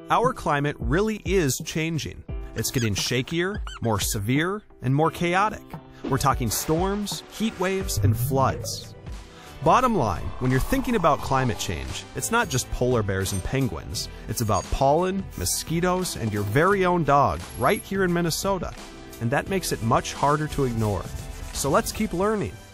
Our climate really is changing. It's getting shakier, more severe, and more chaotic. We're talking storms, heat waves, and floods. Bottom line, when you're thinking about climate change, it's not just polar bears and penguins. It's about pollen, mosquitoes, and your very own dog right here in Minnesota. And that makes it much harder to ignore. So let's keep learning.